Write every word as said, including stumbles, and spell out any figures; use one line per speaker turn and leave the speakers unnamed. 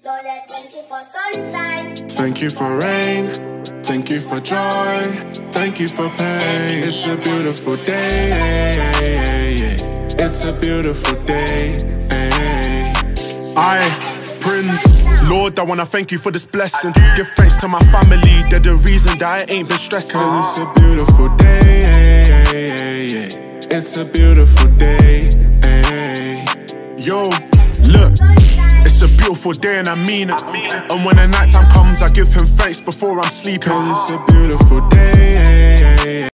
Lord, I thank you for sunshine.
Thank you for rain. Thank you for joy. Thank you for pain. It's a beautiful day. It's a beautiful day. I, Prince, Lord, I wanna thank you for this blessing. Give thanks to my family, they're the reason that I ain't been stressing. Cause it's a beautiful day. It's a beautiful day. Yo, look, it's a beautiful day and I mean it. And when the night time comes, I give him thanks before I'm sleeping. Cause it's a beautiful day.